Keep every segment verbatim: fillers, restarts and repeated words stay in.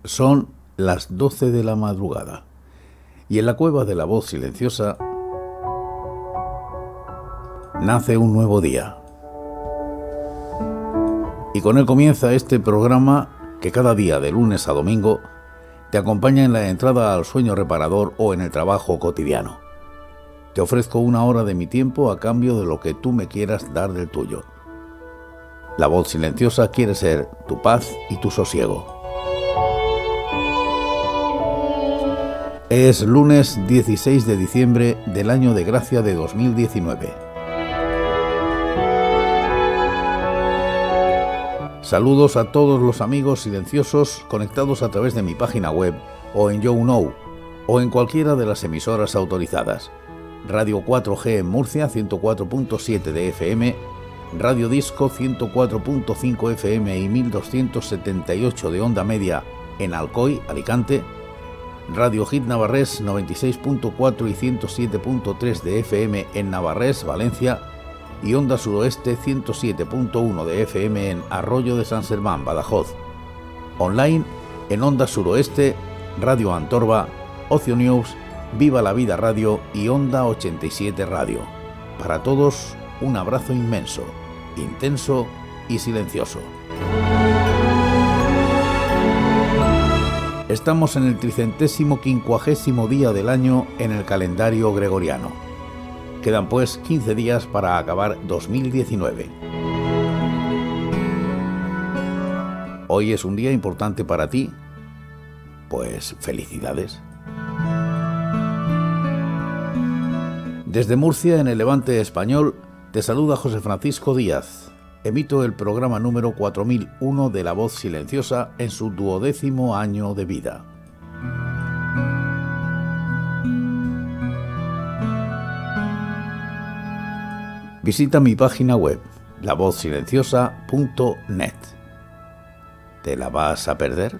Son las doce de la madrugada y en la cueva de la voz silenciosa nace un nuevo día. Y con él comienza este programa que cada día de lunes a domingo te acompaña en la entrada al sueño reparador o en el trabajo cotidiano. Te ofrezco una hora de mi tiempo a cambio de lo que tú me quieras dar del tuyo. La voz silenciosa quiere ser tu paz y tu sosiego. Es lunes dieciséis de diciembre del año de gracia de dos mil diecinueve. Saludos a todos los amigos silenciosos conectados a través de mi página web o en YouKnow o en cualquiera de las emisoras autorizadas. Radio cuatro G en Murcia, ciento cuatro punto siete de F M, Radio Disco ciento cuatro punto cinco F M y mil doscientos setenta y ocho de onda media en Alcoy, Alicante, Radio Hit Navarrés noventa y seis punto cuatro y ciento siete punto tres de F M en Navarrés, Valencia, y Onda Suroeste ciento siete punto uno de F M en Arroyo de San Serván, Badajoz. Online en Onda Suroeste, Radio Antorba, Ocio News, Viva la Vida Radio y Onda ochenta y siete Radio. Para todos, un abrazo inmenso, intenso y silencioso. Estamos en el tricentésimo quincuagésimo día del año en el calendario gregoriano. Quedan pues quince días para acabar dos mil diecinueve. Hoy es un día importante para ti. Pues felicidades. Desde Murcia, en el Levante español, te saluda José Francisco Díaz. Emito el programa número cuatro mil uno de La Voz Silenciosa en su duodécimo año de vida. Visita mi página web, la voz silenciosa punto net. ¿Te la vas a perder?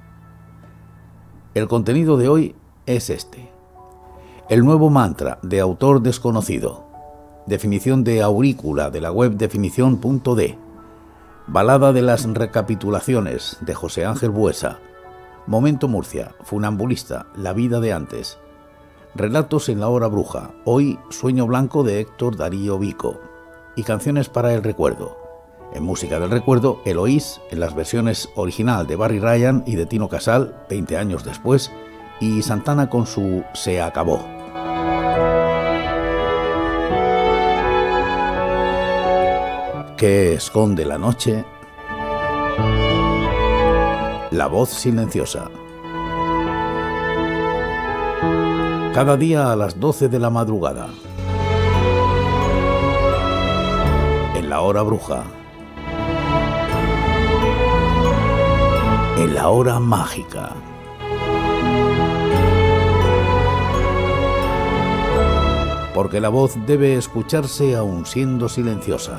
El contenido de hoy es este. El nuevo mantra de autor desconocido. Definición de aurícula de la web definición punto de. Balada de las recapitulaciones de José Ángel Buesa. Momento Murcia, Funambulista, La vida de antes. Relatos en la hora bruja, hoy Sueño blanco de Héctor Darío Vico. Y canciones para el recuerdo. En música del recuerdo, Eloís, en las versiones original de Barry Ryan y de Tino Casal, veinte años después, y Santana con su Se acabó. ¿Qué esconde la noche? La voz silenciosa. Cada día a las doce de la madrugada. En la hora bruja. En la hora mágica. Porque la voz debe escucharse aun siendo silenciosa.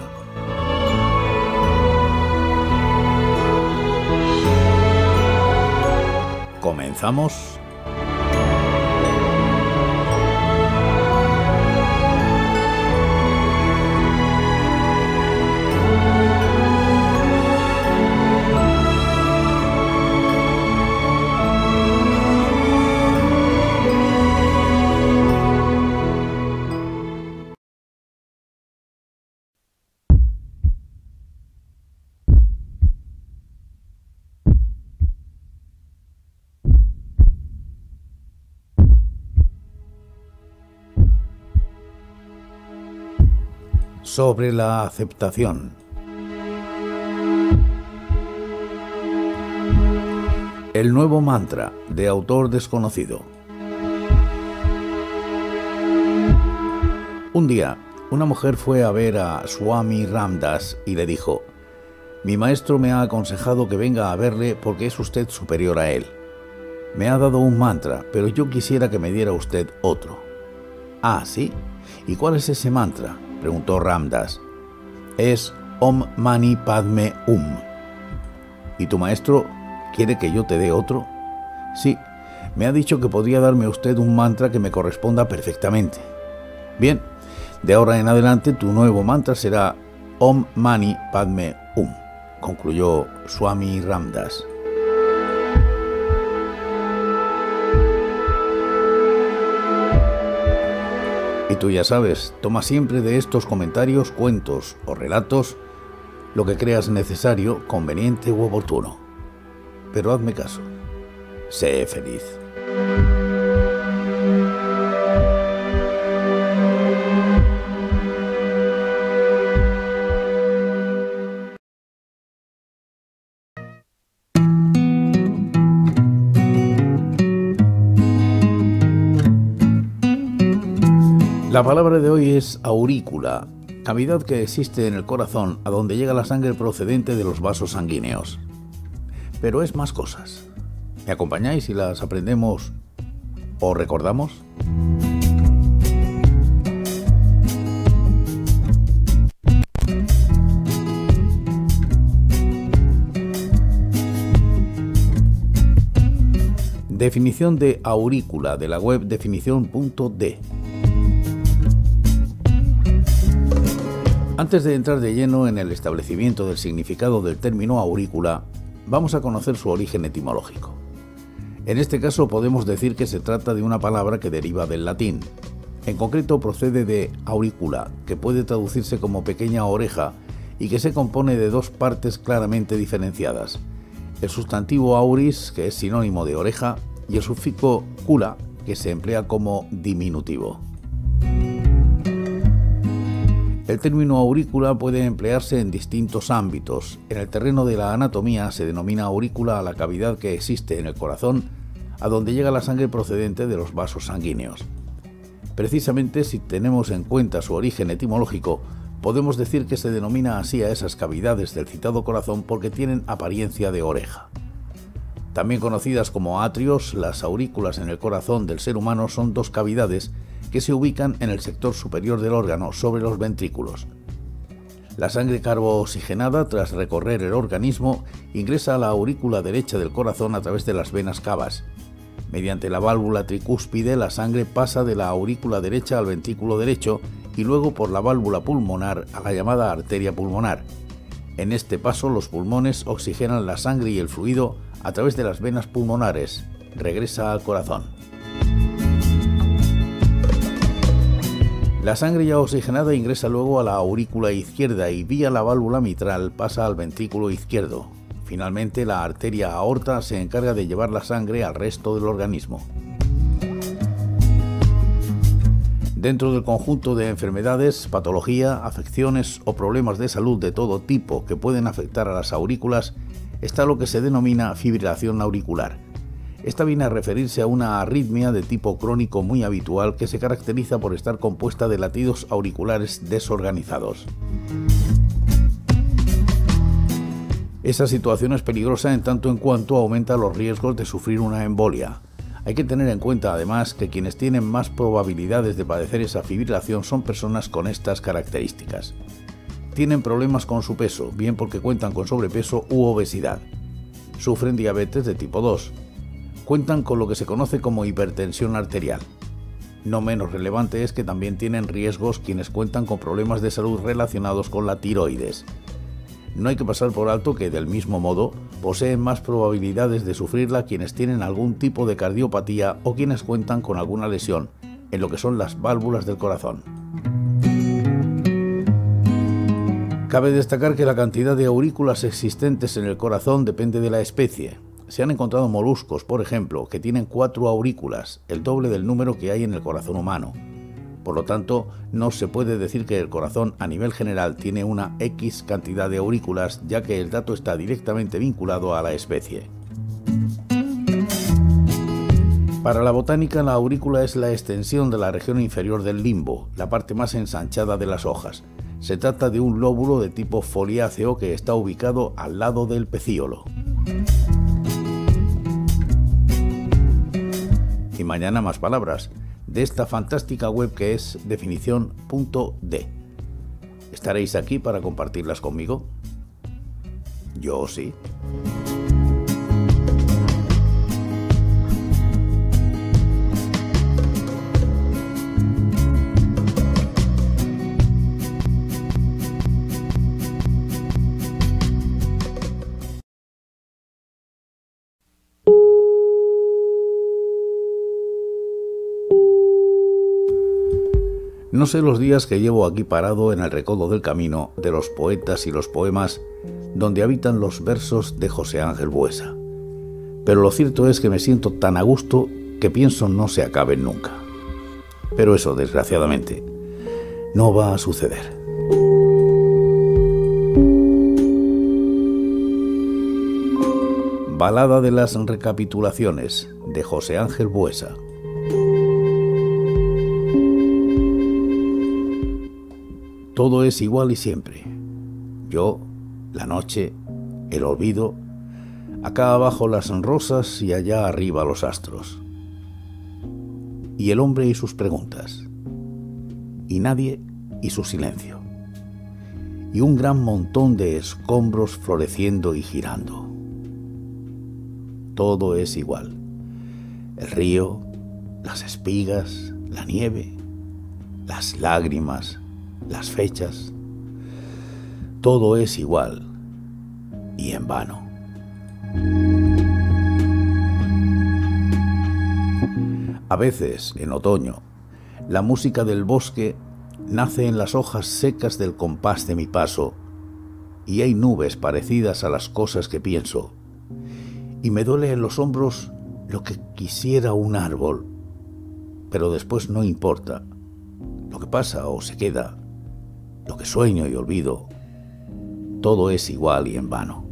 ¿Comenzamos? Sobre la aceptación. El nuevo mantra de autor desconocido. Un día, una mujer fue a ver a Swami Ramdas y le dijo: mi maestro me ha aconsejado que venga a verle porque es usted superior a él. Me ha dado un mantra, pero yo quisiera que me diera usted otro. Ah, ¿sí? ¿Y cuál es ese mantra?, preguntó Ramdas. Es Om Mani Padme Hum. ¿Y tu maestro quiere que yo te dé otro? Sí, me ha dicho que podría darme usted un mantra que me corresponda perfectamente. Bien, de ahora en adelante tu nuevo mantra será Om Mani Padme Hum, concluyó Swami Ramdas. Y tú ya sabes, toma siempre de estos comentarios, cuentos o relatos lo que creas necesario, conveniente u oportuno. Pero hazme caso. Sé feliz. La palabra de hoy es aurícula, cavidad que existe en el corazón a donde llega la sangre procedente de los vasos sanguíneos. Pero es más cosas. ¿Me acompañáis y las aprendemos o recordamos? Definición de aurícula de la web definición punto de. Antes de entrar de lleno en el establecimiento del significado del término aurícula, vamos a conocer su origen etimológico. En este caso podemos decir que se trata de una palabra que deriva del latín. En concreto procede de auricula, que puede traducirse como pequeña oreja y que se compone de dos partes claramente diferenciadas. El sustantivo auris, que es sinónimo de oreja, y el sufijo cula, que se emplea como diminutivo. El término aurícula puede emplearse en distintos ámbitos. En el terreno de la anatomía se denomina aurícula a la cavidad que existe en el corazón, a donde llega la sangre procedente de los vasos sanguíneos. Precisamente, si tenemos en cuenta su origen etimológico, podemos decir que se denomina así a esas cavidades del citado corazón porque tienen apariencia de oreja. También conocidas como atrios, las aurículas en el corazón del ser humano son dos cavidades que se ubican en el sector superior del órgano, sobre los ventrículos. La sangre carbooxigenada, tras recorrer el organismo, ingresa a la aurícula derecha del corazón a través de las venas cavas. Mediante la válvula tricúspide, la sangre pasa de la aurícula derecha al ventrículo derecho y luego por la válvula pulmonar a la llamada arteria pulmonar. En este paso, los pulmones oxigenan la sangre y el fluido a través de las venas pulmonares. Regresa al corazón. La sangre ya oxigenada ingresa luego a la aurícula izquierda y vía la válvula mitral pasa al ventrículo izquierdo. Finalmente, la arteria aorta se encarga de llevar la sangre al resto del organismo. Dentro del conjunto de enfermedades, patología, afecciones o problemas de salud de todo tipo que pueden afectar a las aurículas, está lo que se denomina fibrilación auricular. Esta viene a referirse a una arritmia de tipo crónico muy habitual que se caracteriza por estar compuesta de latidos auriculares desorganizados. Esa situación es peligrosa en tanto en cuanto aumenta los riesgos de sufrir una embolia. Hay que tener en cuenta además que quienes tienen más probabilidades de padecer esa fibrilación son personas con estas características. Tienen problemas con su peso, bien porque cuentan con sobrepeso u obesidad. Sufren diabetes de tipo dos. Cuentan con lo que se conoce como hipertensión arterial. No menos relevante es que también tienen riesgos quienes cuentan con problemas de salud relacionados con la tiroides. No hay que pasar por alto que, del mismo modo, poseen más probabilidades de sufrirla quienes tienen algún tipo de cardiopatía o quienes cuentan con alguna lesión en lo que son las válvulas del corazón. Cabe destacar que la cantidad de aurículas existentes en el corazón depende de la especie. Se han encontrado moluscos, por ejemplo, que tienen cuatro aurículas, el doble del número que hay en el corazón humano. Por lo tanto, no se puede decir que el corazón a nivel general tiene una X cantidad de aurículas, ya que el dato está directamente vinculado a la especie. Para la botánica, la aurícula es la extensión de la región inferior del limbo, la parte más ensanchada de las hojas. Se trata de un lóbulo de tipo foliáceo que está ubicado al lado del pecíolo. Y mañana más palabras de esta fantástica web que es definición punto de. ¿Estaréis aquí para compartirlas conmigo? Yo sí. No sé los días que llevo aquí parado en el recodo del camino de los poetas y los poemas donde habitan los versos de José Ángel Buesa, pero lo cierto es que me siento tan a gusto que pienso no se acaben nunca. Pero eso, desgraciadamente, no va a suceder. Balada de las recapitulaciones, de José Ángel Buesa. Todo es igual y siempre. Yo, la noche, el olvido, acá abajo las rosas y allá arriba los astros. Y el hombre y sus preguntas. Y nadie y su silencio. Y un gran montón de escombros floreciendo y girando. Todo es igual. El río, las espigas, la nieve, las lágrimas, las fechas. Todo es igual y en vano. A veces, en otoño, la música del bosque nace en las hojas secas del compás de mi paso y hay nubes parecidas a las cosas que pienso. Y me duele en los hombros lo que quisiera un árbol, pero después no importa. Lo que pasa o se queda, lo que sueño y olvido, todo es igual y en vano.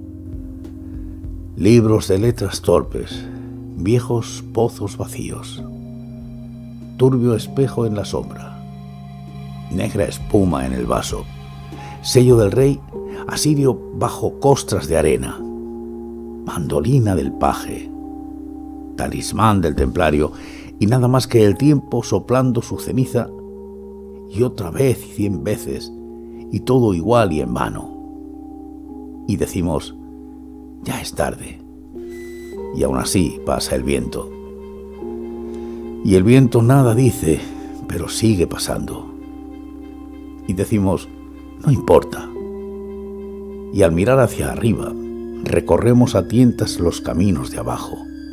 Libros de letras torpes, viejos pozos vacíos, turbio espejo en la sombra, negra espuma en el vaso, sello del rey, asirio bajo costras de arena, mandolina del paje, talismán del templario, y nada más que el tiempo soplando su ceniza, y otra vez y cien veces, y todo igual y en vano. Y decimos, ya es tarde, y aún así pasa el viento. Y el viento nada dice, pero sigue pasando. Y decimos, no importa. Y al mirar hacia arriba, recorremos a tientas los caminos de abajo.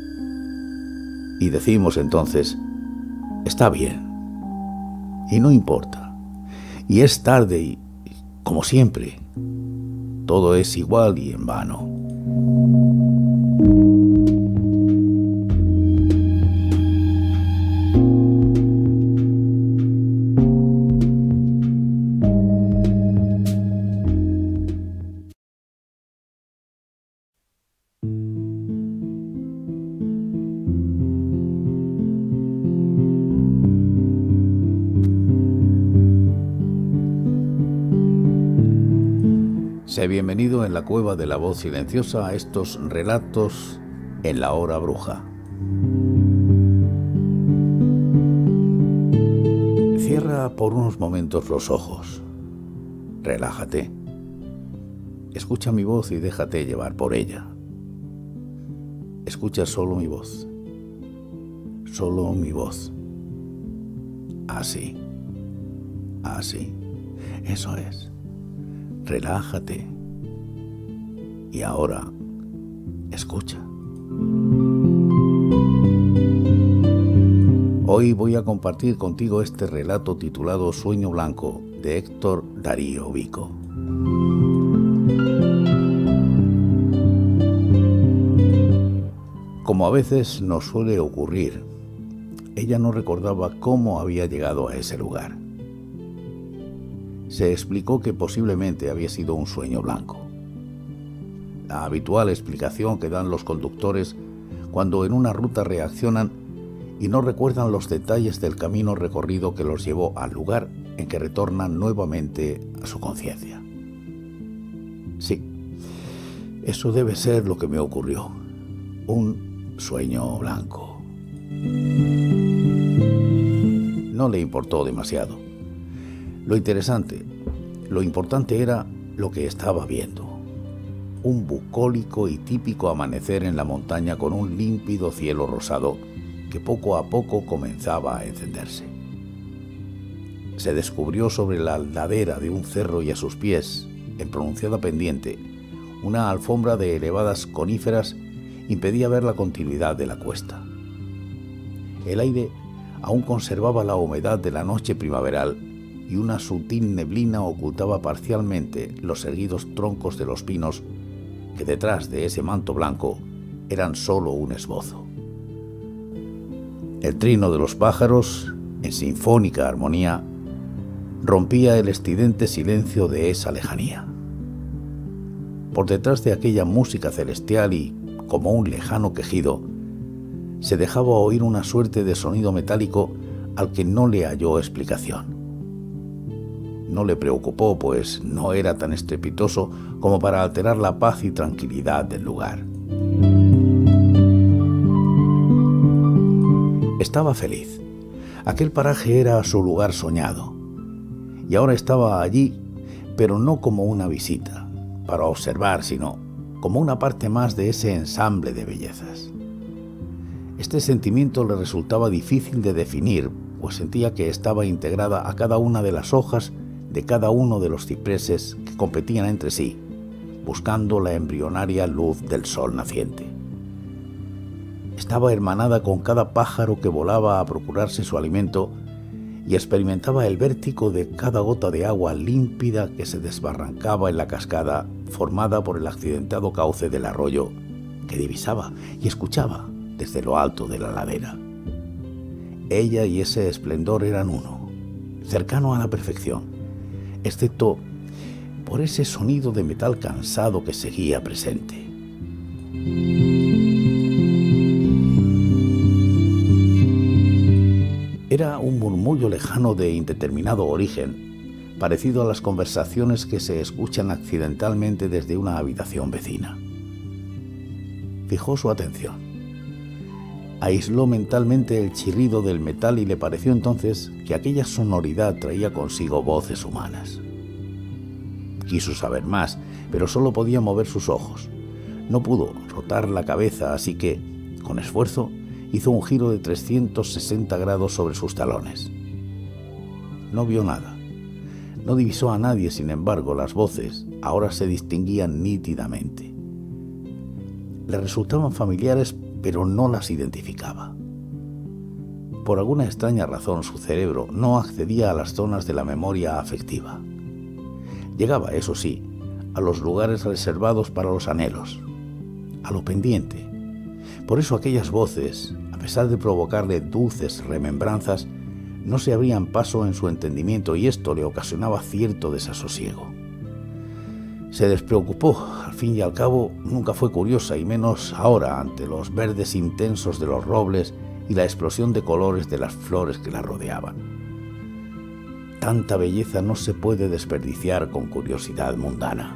Y decimos entonces, está bien, y no importa, y es tarde y, como siempre, todo es igual y en vano. Sé bienvenido en la cueva de la voz silenciosa a estos relatos en la hora bruja. Cierra por unos momentos los ojos. Relájate. Escucha mi voz y déjate llevar por ella. Escucha solo mi voz. Solo mi voz. Así. Así. Eso es. Relájate. Y ahora, escucha. Hoy voy a compartir contigo este relato titulado Sueño Blanco, de Héctor Darío Vico. Como a veces nos suele ocurrir, ella no recordaba cómo había llegado a ese lugar. Se explicó que posiblemente había sido un sueño blanco. La habitual explicación que dan los conductores cuando en una ruta reaccionan y no recuerdan los detalles del camino recorrido que los llevó al lugar en que retornan nuevamente a su conciencia. Sí, eso debe ser lo que me ocurrió. Un sueño blanco. No le importó demasiado. Lo interesante, lo importante era lo que estaba viendo. Un bucólico y típico amanecer en la montaña con un límpido cielo rosado que poco a poco comenzaba a encenderse. Se descubrió sobre la ladera de un cerro y a sus pies, en pronunciada pendiente, una alfombra de elevadas coníferas impedía ver la continuidad de la cuesta. El aire aún conservaba la humedad de la noche primaveral y una sutil neblina ocultaba parcialmente los erguidos troncos de los pinos que detrás de ese manto blanco eran solo un esbozo. El trino de los pájaros, en sinfónica armonía, rompía el estridente silencio de esa lejanía. Por detrás de aquella música celestial y, como un lejano quejido, se dejaba oír una suerte de sonido metálico al que no le halló explicación. No le preocupó, pues no era tan estrepitoso como para alterar la paz y tranquilidad del lugar. Estaba feliz. Aquel paraje era su lugar soñado. Y ahora estaba allí, pero no como una visita, para observar, sino como una parte más de ese ensamble de bellezas. Este sentimiento le resultaba difícil de definir, pues sentía que estaba integrada a cada una de las hojas de cada uno de los cipreses que competían entre sí, buscando la embrionaria luz del sol naciente. Estaba hermanada con cada pájaro que volaba a procurarse su alimento y experimentaba el vértigo de cada gota de agua límpida que se desbarrancaba en la cascada formada por el accidentado cauce del arroyo que divisaba y escuchaba desde lo alto de la ladera. Ella y ese esplendor eran uno, cercano a la perfección, excepto por ese sonido de metal cansado que seguía presente. Era un murmullo lejano de indeterminado origen, parecido a las conversaciones que se escuchan accidentalmente desde una habitación vecina. Fijó su atención. Aisló mentalmente el chirrido del metal y le pareció entonces que aquella sonoridad traía consigo voces humanas. Quiso saber más, pero solo podía mover sus ojos. No pudo rotar la cabeza, así que, con esfuerzo, hizo un giro de trescientos sesenta grados sobre sus talones. No vio nada. No divisó a nadie, sin embargo, las voces ahora se distinguían nítidamente. Le resultaban familiares, pero no las identificaba. Por alguna extraña razón, su cerebro no accedía a las zonas de la memoria afectiva. Llegaba, eso sí, a los lugares reservados para los anhelos, a lo pendiente. Por eso aquellas voces, a pesar de provocarle dulces remembranzas, no se abrían paso en su entendimiento y esto le ocasionaba cierto desasosiego. Se despreocupó, al fin y al cabo nunca fue curiosa y menos ahora ante los verdes intensos de los robles y la explosión de colores de las flores que la rodeaban. Tanta belleza no se puede desperdiciar con curiosidad mundana.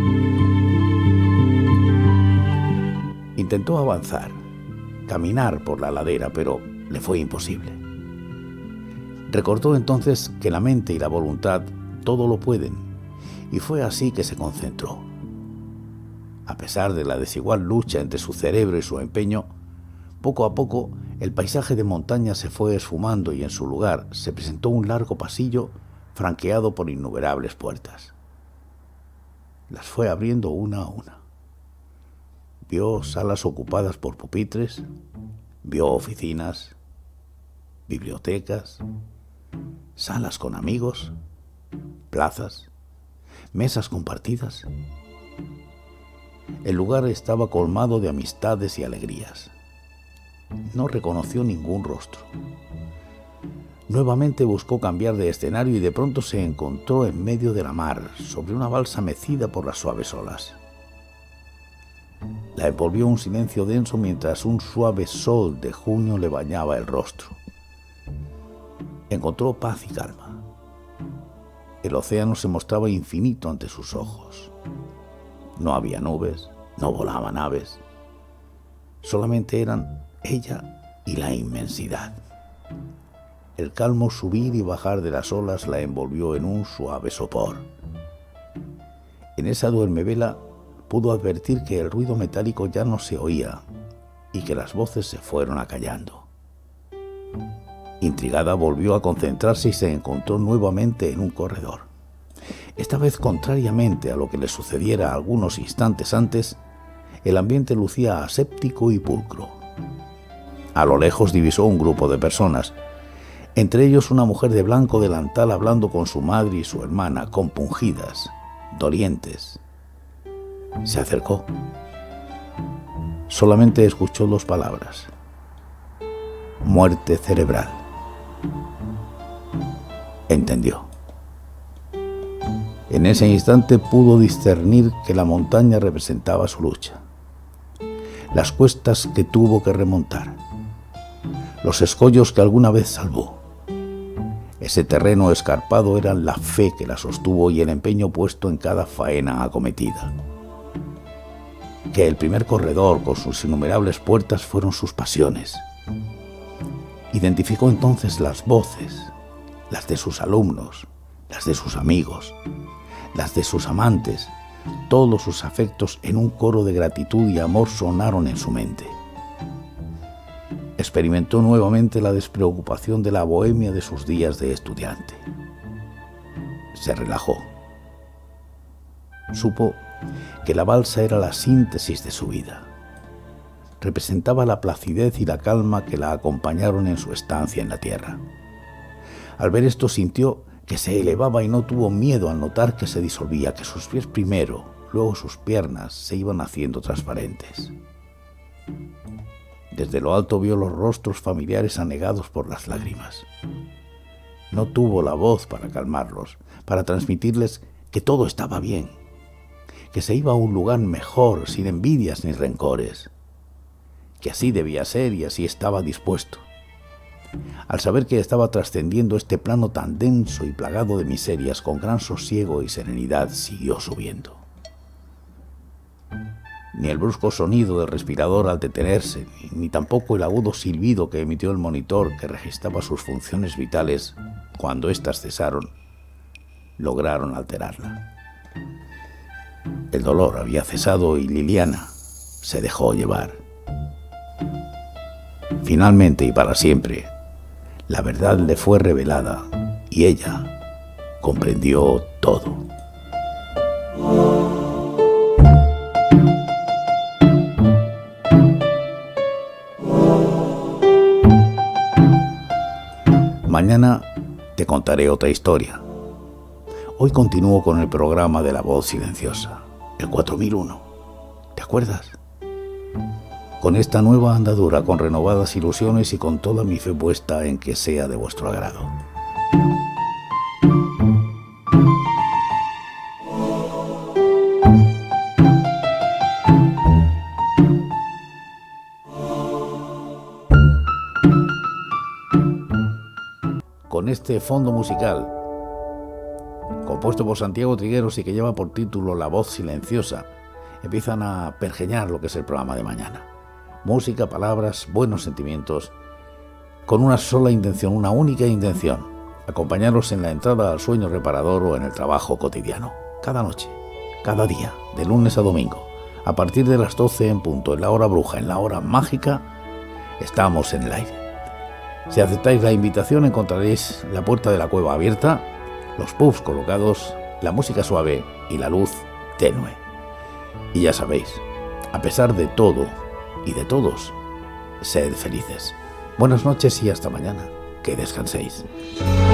Intentó avanzar, caminar por la ladera, pero le fue imposible. Recordó entonces que la mente y la voluntad todo lo pueden, y fue así que se concentró. A pesar de la desigual lucha entre su cerebro y su empeño, poco a poco el paisaje de montaña se fue esfumando y en su lugar se presentó un largo pasillo franqueado por innumerables puertas. Las fue abriendo una a una. Vio salas ocupadas por pupitres, vio oficinas, bibliotecas, salas con amigos, plazas, mesas compartidas. El lugar estaba colmado de amistades y alegrías. No reconoció ningún rostro. Nuevamente buscó cambiar de escenario y de pronto se encontró en medio de la mar, sobre una balsa mecida por las suaves olas. La envolvió un silencio denso mientras un suave sol de junio le bañaba el rostro. Encontró paz y calma. El océano se mostraba infinito ante sus ojos. No había nubes, no volaban aves. Solamente eran ella y la inmensidad. El calmo subir y bajar de las olas la envolvió en un suave sopor. En esa duermevela pudo advertir que el ruido metálico ya no se oía y que las voces se fueron acallando. Intrigada volvió a concentrarse y se encontró nuevamente en un corredor. Esta vez, contrariamente a lo que le sucediera algunos instantes antes, el ambiente lucía aséptico y pulcro. A lo lejos divisó un grupo de personas, entre ellos una mujer de blanco delantal hablando con su madre y su hermana, compungidas, dolientes. Se acercó. Solamente escuchó dos palabras: muerte cerebral. Entendió. En ese instante pudo discernir que la montaña representaba su lucha, las cuestas que tuvo que remontar, los escollos que alguna vez salvó. Ese terreno escarpado era la fe que la sostuvo y el empeño puesto en cada faena acometida. Que el primer corredor con sus innumerables puertas fueron sus pasiones. Identificó entonces las voces, las de sus alumnos, las de sus amigos, las de sus amantes. Todos sus afectos en un coro de gratitud y amor sonaron en su mente. Experimentó nuevamente la despreocupación de la bohemia de sus días de estudiante. Se relajó. Supo que la balsa era la síntesis de su vida. Representaba la placidez y la calma que la acompañaron en su estancia en la tierra. Al ver esto sintió que se elevaba y no tuvo miedo al notar que se disolvía, que sus pies primero, luego sus piernas se iban haciendo transparentes. Desde lo alto vio los rostros familiares anegados por las lágrimas. No tuvo la voz para calmarlos, para transmitirles que todo estaba bien, que se iba a un lugar mejor, sin envidias ni rencores, que así debía ser y así estaba dispuesto. Al saber que estaba trascendiendo este plano tan denso y plagado de miserias, con gran sosiego y serenidad siguió subiendo. Ni el brusco sonido del respirador al detenerse, ni tampoco el agudo silbido que emitió el monitor que registraba sus funciones vitales cuando éstas cesaron, lograron alterarla. El dolor había cesado y Liliana se dejó llevar. Finalmente y para siempre, la verdad le fue revelada y ella comprendió todo. Mañana te contaré otra historia. Hoy continúo con el programa de La Voz Silenciosa, el cuatro mil uno. ¿Te acuerdas? Con esta nueva andadura, con renovadas ilusiones y con toda mi fe puesta en que sea de vuestro agrado. Con este fondo musical, compuesto por Santiago Trigueros y que lleva por título La Voz Silenciosa, empiezan a pergeñar lo que es el programa de mañana. Música, palabras, buenos sentimientos, con una sola intención, una única intención: acompañaros en la entrada al sueño reparador o en el trabajo cotidiano. Cada noche, cada día, de lunes a domingo, a partir de las doce en punto, en la hora bruja, en la hora mágica, estamos en el aire. Si aceptáis la invitación, encontraréis la puerta de la cueva abierta, los pubs colocados, la música suave y la luz tenue. Y ya sabéis, a pesar de todo y de todos, sed felices. Buenas noches y hasta mañana. Que descanséis.